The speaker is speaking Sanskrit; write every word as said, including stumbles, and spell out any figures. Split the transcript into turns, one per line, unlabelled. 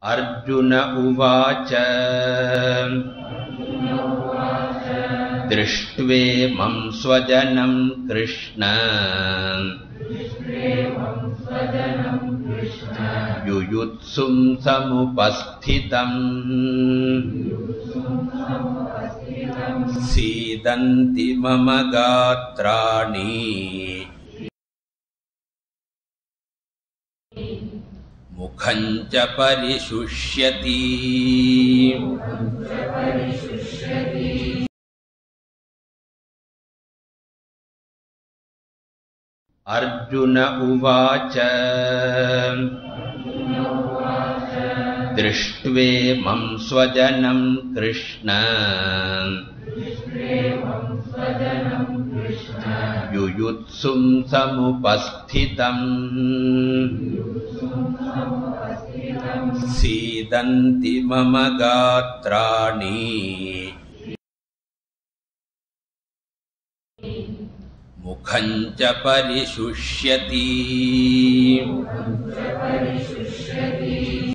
अर्जुन उवाच दृष्ट्वेमं स्वजनं कृष्ण युयुत्सुं समुपस्थितम् सीदन्ति मम गात्राणि मुखं च परिशुष्यति। अर्जुन उवाच दृष्ट्वेमं स्वजनं कृष्ण युयुत्सुं समुपस्थितम् सीदन्ति मम गात्राणि मुखं च परिशुष्यति।